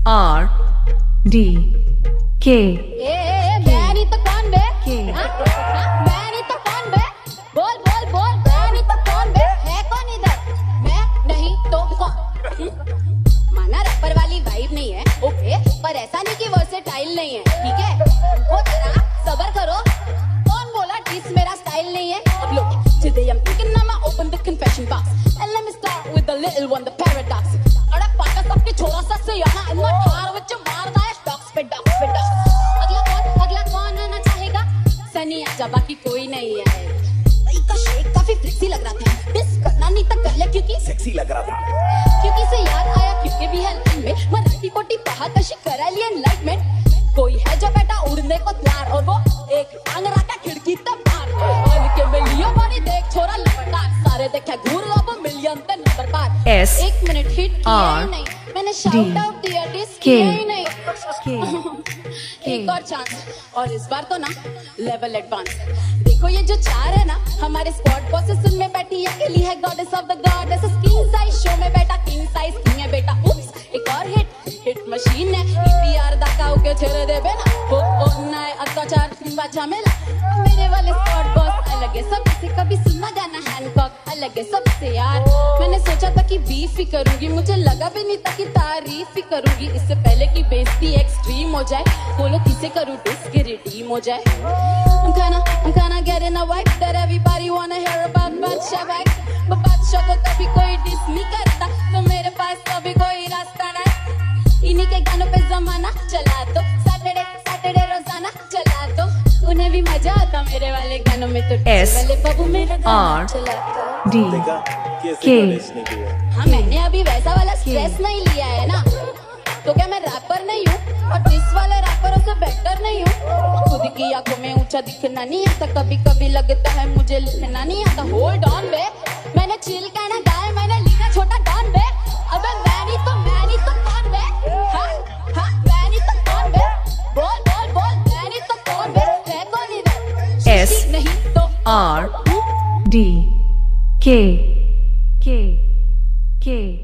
R D K मैं नहीं तो कौन बे? मैं नहीं तो कौन बे? बोल बोल बोल, मैं नहीं तो कौन बे? है कौन इधर? मैं नहीं तो कौन? माना रैपर वाली वाइब नहीं है, ओके, पर ऐसा नहीं कि वर्सेटाइल नहीं है, ठीक है? वो जरा सबर करो। कौन बोला डिस मेरा स्टाइल नहीं है? Look, today I'm thinking I'ma open the confession box and let me start with the little one, the paradox. अड़क पाटा सबके छोरा सा से याना इतना ठार विच मारदा है डॉक्स पे डॉक्स पे डॉक्स। अगला कौन आना चाहेगा? सनी आजा, बाकी कोई नहीं आएगा। का शेक काफी फ्लेक्सी लग रहा था, डिस करना नहीं था कर ले क्योंकि सेक्सी लग रहा था, क्योंकि से याद आया क्योंकि भी है लाइन में मराठी पोटी पहा कशी करा ली एनलाइटमेंट। कोई है जो बेटा उड़ने को तैयार और वो एक टांग रखा खिड़की तक बाहर। हल्के में लियो बड़ी देख छोरा लपटा, सारे देखे घूर लो वो मिलियन पे नंबर पार। S एक मिनट हिट किया ही नहीं, मैंने शाउट आउट दिया डिस किया ही नहीं। एक और चांस, और इस बार तो ना लेवल एडवांस। देखो ये जो चार है ना हमारे स्क्वाड बॉसेस, उनमें बैठी अकेली है goddess of the goddess. King size show में बैठा किंग साइज किंग है बेटा। उप्स, एक और हिट मशीन है। ईपीआर दाका ओके छेड़े दे बेना वो ओना है अत्याचार बाजा मेला। मेरे वाले स्क्वाड बॉस अलग है सबसे, कभी सुना गाना हैंकॉक अलग है सबसे यार। मैंने सोचा था कि बीफ ही करूंगी, मुझे लगा भी नहीं था कि तारीफ ही करूंगी। इससे पहले कि बेइज्जती एक्सट्रीम हो जाए, बोलो किसे करूं डिस के रिडीम हो जाए। I'm kinda getting a vibe that everybody wanna hear about बादशाह vibe, but बादशाह को कभी कोई डिस नहीं करता, तो मेरे पास कभी कोई रास्ता नहीं। इन्हीं के गानों पे जमाना चला दो, सैटरडे रोजाना चला दो, उन्हें भी मजा आता मेरे वाले गानों में। तो S वाले बाबू मेरा गाना R चला दो। D K। हाँ, मैंने अभी वैसा वाला स्ट्रेस नहीं लिया है ना, तो क्या मैं रैपर नहीं हूँ और डिस वाले रैपरों से बेटर नहीं हूँ? खुद की आंखों में ऊंचा दिखना नहीं आता, कभी कभी लगता है मुझे लिखना नहीं आता। होल्ड ऑन बे, मैंने चिल कहना गाया, मैंने लिखा छोटा डॉन बे। अबे मैं नहीं तो कौन बे? हाँ मैं नहीं तो कौन बे? बोल बोल बोल, मैं नहीं तो कौन बे? है कौन इधर? S नहीं तो R D K